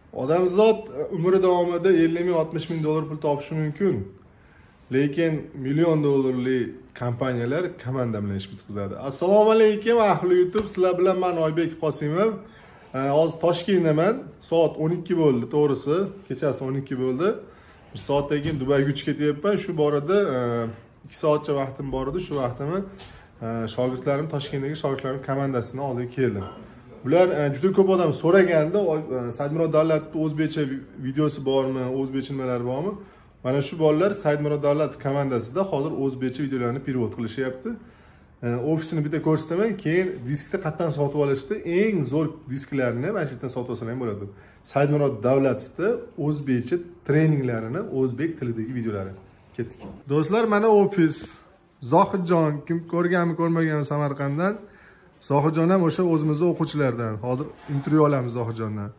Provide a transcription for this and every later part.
Odamzod umri davomida 50-60 ming dollar pul topishi mumkin. Lekin million dollarlik kompaniyalar komanda bilan ish bitkazadi. Assalomu alaykum ahli YouTube, sizlar bilan men Oybek Qosimov. Hozir Toshkentdaman. Soat 12 bo'ldi, to'g'risi. Kechasi 12 bo'ldi. Bir soatdan keyin Dubayga uchib ketyapman. Shu borada 2 soatcha vaqtim bor edi. Shu vaqtimni shogirdlarim, Toshkentdagi shogirdlarim komandasining oldiga keldim. Bular juda ko'p odam so'raganda, Saidmurod Davlatning o'zbekcha videosi bormi, o'zbekcha nimalar bormi? Mana shu bolalar Saidmurod Davlat komandasida hozir o'zbekcha videolarni perevod qilishyapti. Ofisini bitta ko'rsataman, keyin diskda qatdan sotib olishdi. Eng zo'r disklarni mana shu yerdan sotib olsam ham bo'ladi. Saidmurod Davlatning o'zbekcha treninglarini, o'zbek tilidagi videolari. Ketdik. Do'stlar, mana ofis. Zohidjon, kim ko'rganmi, ko'rmaganmi Samarqanddan? Zohidjon ham o'sha o'zimizning o'quvchilardan. Hozir intervyu olamiz Zohidjondan.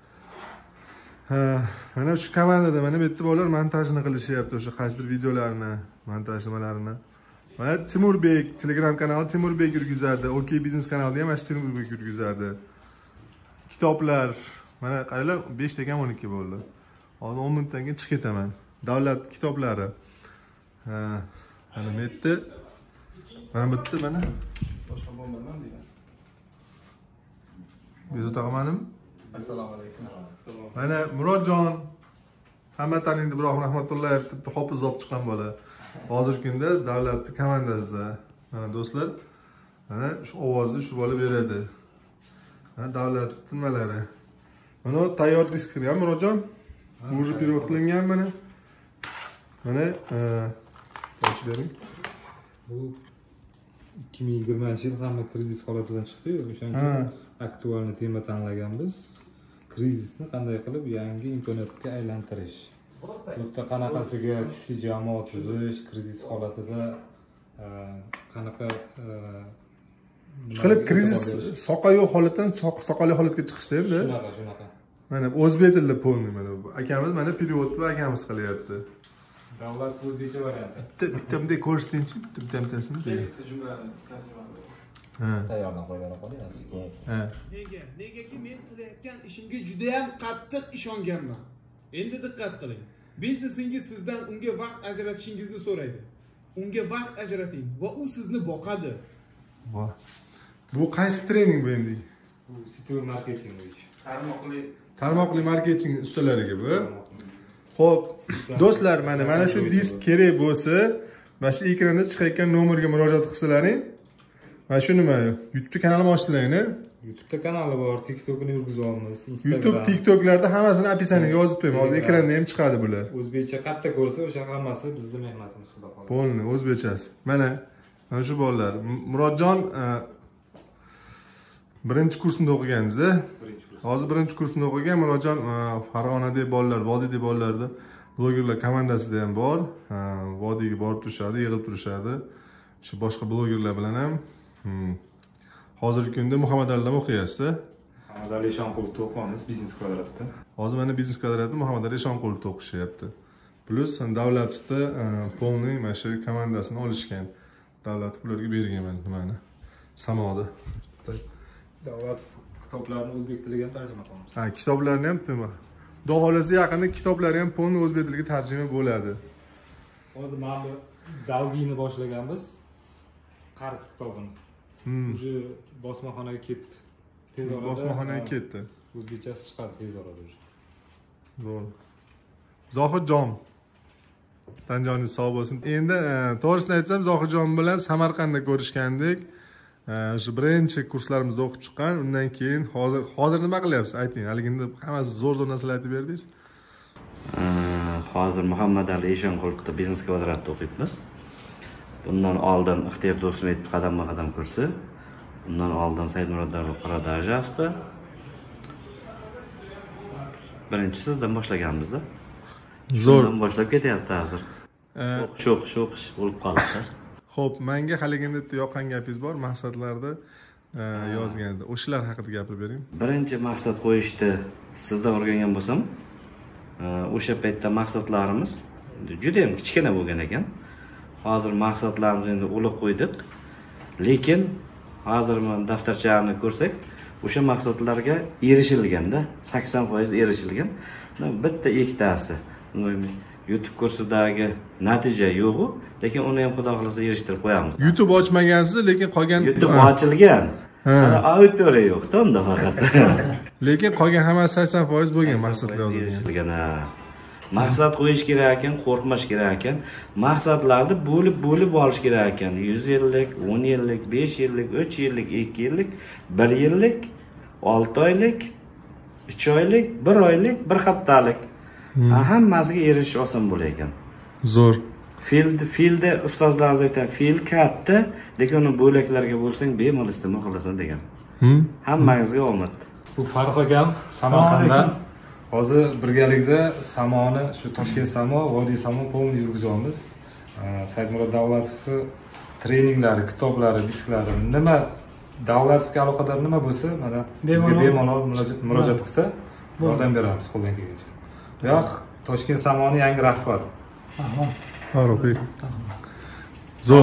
Mana shu komandada mana bu yerda bolalar montajini qilishyapti, o'sha qaysidir videolarni, montaj nimalarini. Mana Timurbek, Telegram kanali Timurbek yurgizadi, OK Biznes kanalida ham mana Timurbek yurgizadi. Kitoblar, mana qaranglar 5 ta ham 12 bo'ldi. Hozir 10 minutdan keyin chiqib ketaman. Davlat kitoblari. Mana bu yerda mana bitta mana boshqa bo'lmadan deyman. Bezot og'amanim. Assalomu alaykum. Mana Murodjon, hamma taniydi, Ibrohim Rahmatullayev hofiz olib chiqqan bola. Hozirgi kunda davlatning komandasida. Mana do'stlar, mana shu ovozni shu bola beradi. Mana davlat nimalari. Mana tayyor disklar ham Murodjon. Уже перевод qilingan mana. Mana ochib bering. Bu 2020-yil hamma krizis holatidan chiqdi-yu, o'shaning aktualni tema tanlaganmiz. Krizisni qanday qilib yangi imkoniyatga aylantirish. Bu yerda qanaqasiga kuchli jamoat tuzish, krizis holatida qanaqa qilib krizis soqoli holatdan soqoli holatga chiqishda endi. Shunaqa. Mana o'zbek tilida polni mana bu. Akamiz mana periodni akamiz qilyapti. Davlat o'zbekcha varianti. Bitta ko'rsatingchi, bittasini. Tayyorlab qo'yib qo'yasiz. Negaki men qilayotgan ishimga juda ham qattiq ishonganman. Endi diqqat qiling. Biznesingiz sizdan unga vaqt ajratishingizni so'raydi. Unga vaqt ajrating va u sizni boqadi. Bu qaysi trening bu endi? Bu sityor marketing bo'yicha. Tarmoqli marketing ustalariga bu. Xo'p, do'stlar, mana shu disk kerak bo'lsa, mana shu ekranda chiqayotgan nomerga murojaat qilsalaring. Mana shu nima? YouTube kanalini ochdilaring-a? YouTube'da kanali bor, TikTok'ni yurgizamiz, Instagram. YouTube, TikTok'larda hammasini opisiyaga yozib qo'yamiz. Hozir ekranda ham chiqadi bular. O'zbekcha qayerda ko'rsa, o'sha hammasi bizning mehnatimiz xudo qoladi. Bo'ldi, o'zbekchasi. Mana shu bolalar. Murodjon birinchi kursda o'qigansiz-a? Hozir birinchi kursda o'qigan. Murodjon Farg'onadagi bolalar, Vodiyda bolalarda blogerlar komandasida ham bor. Vodiyga borib turishadi, yig'ilib turishadi. Shu boshqa blogerlar bilan ham hozirgi kunda Muhammad Alidan o'qiyapsiz. Muhammad Ali Eshonqulovda o'qiyapmiz biznes kvadratda. Hozir mana biznes kvadratda Muhammad Ali Eshonqulovda o'qishyapti. Plus davlatda polniy mana shu komandasini olishgan. Davlat ularga bergan mana nimani? Samoda. Davlat kitoblarini o'zbek tiliga ham tarjima qilamiz. Kitoblarni ham nima? Xudo xolasa yaqinda kitoblari ham polniy o'zbek tiliga tarjima bo'ladi. Hozir mana bu Dalgini boshlaganmiz. Qarz kitobini. Уже bosmaxonaga ketdi. Tez orada bosmaxonaga ketdi. O'zbekchasi chiqadi tez orada уже. Bo'ldi. Zohidjon. Tanjoningiz sog' bo'lsin. Endi to'g'risini aytsam, Zohidjon bilan Samarqandda ko'rishgandik. Shu birinchi kurslarimizda o'qib chiqqan. Undan keyin hozir nima qilyapsiz? Ayting. Haligida hammasi zo'r narsalar aytib berdingiz. Hozir Muhammad Ali Eshonqulovda biznes kvadratda o'qiyapmiz. Bundan oldin Ixtiyor Do'stmetov qadamma-qadam kursi. Bundan oldin Saidmurod Davlat Paradajasda. Birinchi sizdan boshlaganmizda. Zo'r. Bundan boshlab ketyapti hozir. O'qish bo'lib qoldi. Xo'p, menga haligida yoqqan gapingiz bor, maqsadlarda yozgan edi. O'shalar haqida gapirib bering. Birinchi maqsad qo'yishni sizdan o'rgangan bo'lsam, o'sha paytda maqsadlarimiz juda ham kichkina bo'lgan ekan. Hozir maqsadlarimizni endi ulug' qo'ydik. Lekin hozir men daftarchani ko'rsak, o'sha maqsadlarga erishilganda 80% erishilgan. Bitta ikkitasi YouTube kursidagi natija yo'q, lekin uni ham xudo xolasa erishtirib qo'yamiz. YouTube ochmagansiz, lekin qolgan YouTube ochilgan. Auditoriya yo'q-da unda faqat. Lekin qolgan hammasi 80% bo'lgan maqsadlar yozilgan. Maqsad qo'yish kerak ekan, qo'rqmash kerak ekan. Maqsadlarni bo'lib olish kerak ekan. 100 yillik, 10 yillik, 5 yillik, 3 yillik, 2 yillik, 1 yillik, 6 oylik, 3 oylik, 1 oylik, 1 haftalik. Hammasiga erishish oson bo'lar ekan. Zo'r. Filda ustozlarimiz aytadi, fil katta, lekin uni bo'laklarga bo'lsang bemalol iste'mol qilasan degan. Hammangizga omad. Bu Farruh akam Samarqanddan hozir birgalikda samoni, shu Toshkent samo, Vodiy samo polni yurgizamiz. Saidmurod Davlatovni treninglari, kitoblari, disklari nima Davlatovga aloqador nima bo'lsa, mana bizga bemalol murojaat qilsa, yordam beramiz qo'ldan kelgancha. Yo'q, Toshkent samoni yangi rahbar. Farruh. Zo'r.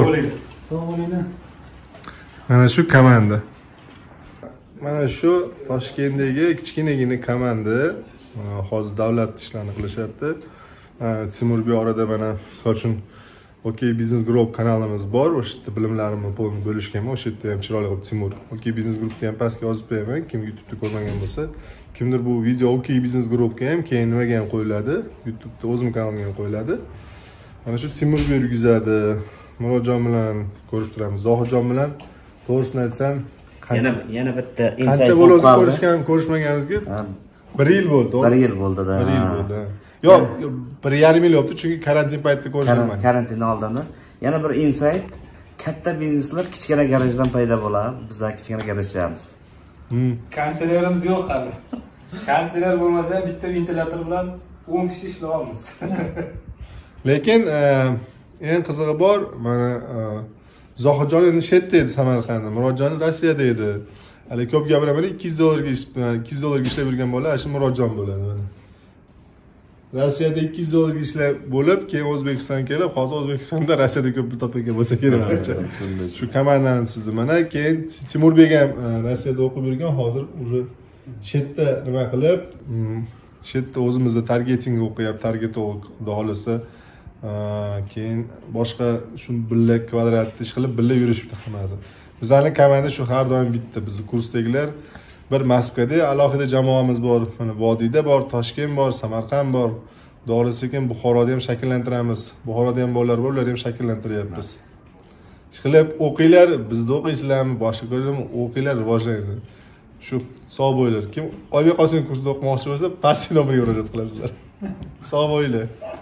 Mana shu komanda. Mana shu Toshkentdagi kichkinagina komanda hozir davlat ishlarni qilishyapti. Timur bu orada mana uchun OK Business Group kanalimiz bor. O'sha yerda bilimlarimni polni bo'lishganman. O'sha yerda ham chiroyli qilib Timur OK Business Group'ni ham pastga yozib qo'yaman. Kim YouTube'da ko'rmagan bo'lsa, kimdir bu video OK Business Group'ga ham keyin nimaga ham qo'yiladi? YouTube'da o'zim kanalimga ham qo'yiladi. Mana shu Timur yurgizadi. Murodjon bilan ko'rishib turamiz. Zohidjon bilan to'g'risini aytsam, yana bitta qancha bo'ldi ko'rishmaganimizga? 1 yil bo'ldi. 1 yil bo'ldi-da. 1 yil bo'ldi. Yo'q, 1,5 yil bo'ldi, chunki karantin paytida ko'rishmadik. Karantin oldinda. Yana bir insight, katta bizneslar kichkina garajdan paydo bo'ladi. Bizlar kichkina garajchamiz. Kontenerimiz yo'q hali. Kontener bo'lmasa ham bitta ventilyator bilan 10 kishi ishlayapmiz. Lekin eng qizig'i bor, mana Zohidjon endi Shetda edi Samarqandda, Murodjon Rossiyada edi. Hali ko'p gapiraman, $200 ishlab yurgan bola, shu Murodjon bo'ladi mana. Rossiyada $200 ishlab bo'lib, keyin O'zbekistonga kelib, hozir O'zbekistonda Rossiyada ko'p pul topgan bo'lsa kerak menimcha. Shu komandani tuzdi. Mana keyin Timurbek ham Rossiyada o'qib yurgan, hozir уже Shetda nima qilib, Shetda o'zimizda targeting o'qiyapti, targetolog xudo xolasa. Keyin boshqa shu billa kvadratni ish qilib billa yurishibdi hammasi. Bizlarning komanda shu har doim bitta. Bizning kursdagilar bir Moskvada alohida jamoamiz bor, mana Vodiyda bor, Toshkent bor, Samarqand bor. Do'g'risi Buxoroda ham shakllantiramiz. Buxoroda ham bolalar bor, ularni ham shakllantiryapmiz. Ishqilib o'qinglar, bizda o'qiysizlarmi, boshqa ko'rdim, o'qinglar, rivojlanadi. Shu sog' bo'linglar. Kim Oybek Qosimov kursida o'qimoqchi bo'lsa, pastdan nomeriga murojaat qilasizlar. Sog' bo'linglar.